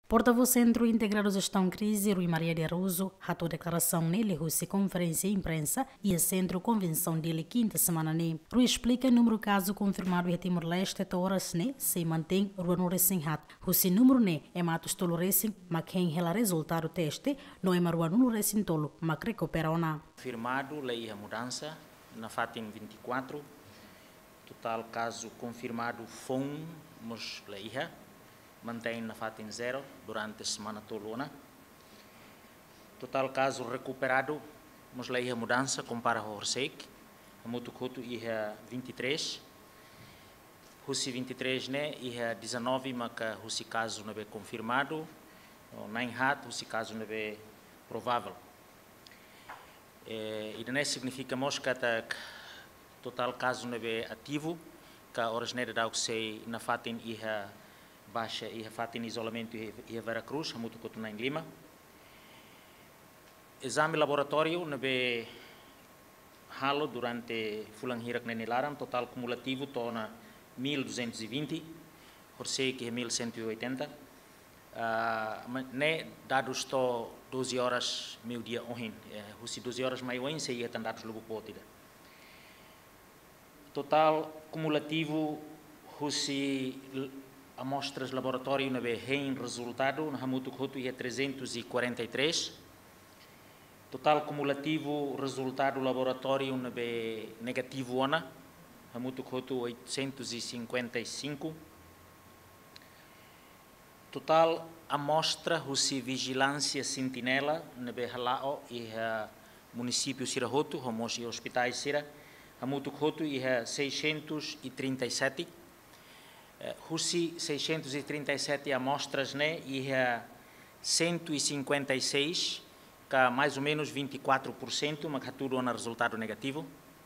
Porta-voz Centro Integrado Gestão Crise, Rui Maria de Aruso, ratou declaração nele, Rússia Conferência e Imprensa e a Centro Convenção dele quinta semana ne. Rui explica o número de casos confirmado em Timor-Leste até horas ne, se mantém rua no recém-hat. Rússia número ne é matos tolo recém, mas quem rela resultado do teste, não é rua no recém-tolo, mas recupera ou não. Confirmado, lei a mudança, na FATIM 24, total caso confirmado, fomos lei mantém na FATIM 0 durante a semana toda. Total caso recuperado, mas lei a mudança compara o Orsec, a Mutucuto e a 23. Russi 23 né e a 19, mas que Russi caso não é confirmado, nem hat Russi caso não é provável. E não significa que total caso não é ativo, que a originária da sei na FATIM e a baixa e a FATIM isolamento e a Veracruz, a Mutucuto em Lima. Exame laboratório não é halo durante Fulanhirak Nenilaram, total cumulativo torna 1.220, Horsei que é 1.180. Ne dados to 12 horas meio dia ontem, se 12 horas mais ontem se ia dados logo potida. Total cumulativo se amostras laboratório não é resultado na Mutucuto é 343. Total cumulativo resultado laboratório não é negativo ona, a Mutucuto 855. Total amostra se vigilância sentinela não é halao e a município Sirahoto, homos e hospitais Sira, a Mutucuto é 637. Russi 637 amostras né e 156 que mais ou menos 24%, mas tudo é resultado negativo.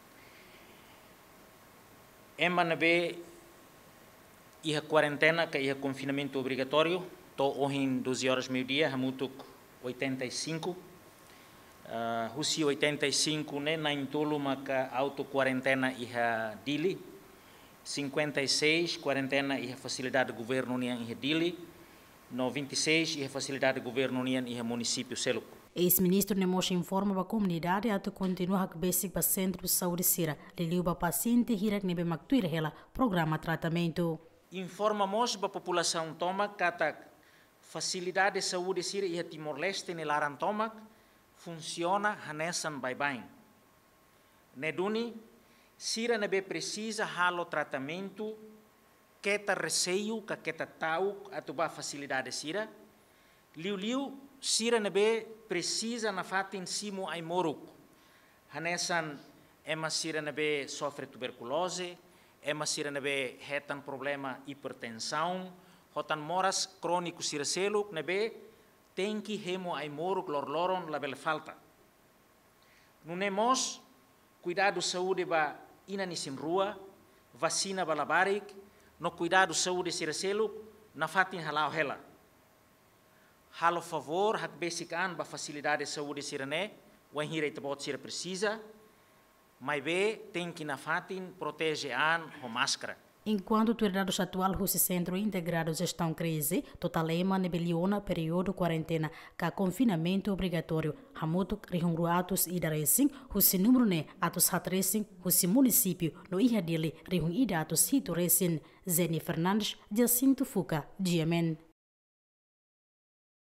MNB e a quarentena que é confinamento obrigatório, to hoje 12 horas meio-dia, Hamutuk 85. Russi 85 né na intolo mas que auto quarentena e a dili 56, quarentena e a facilidade de governo união e Dili, 96 e a facilidade de governo união e a município Seluc. Ex-ministro Nemosh informa a comunidade a continuar a basic para centro de saúde Sira, liliu para paciente hirak nebe maktuir hela programa tratamento. Informamos para a população toma que a facilidade de saúde Sira e a Timor-Leste nelaran toma funciona hanesan bem. Neduni Sira nebe precisa halo tratamento que ta receio que ta tau atuba facilidade Sira. Liu Sira nebe precisa na fatin simo ai moruk. Hanesan ema Sira nebe sofre tuberculose, ema Sira nebe hetan problema hipertensão, hotan moras crônico Sira seluk nebe tem que hemo ai moruk lorloron label falta. Nunemos cuidado saúde ba inanisim rua, vacina balabarik, no cuidado saúde siraselo, na fatin halau hela. Halo favor, hak basic an ba facilidade de saúde sirane, o enhira itabot sira precisa, mas be tem que na fatin protege an com máscara. Enquanto a autoridade atual do Centro Integrado Gestão Crise, totalema nebeliona período quarentena, com confinamento obrigatório, hamutuk rihungruatos e daresing, o número ne atos hatresing, o município no ia dele rihung idatos hito resin, Zeni Fernandes, Jacinto Fuca, Diamen.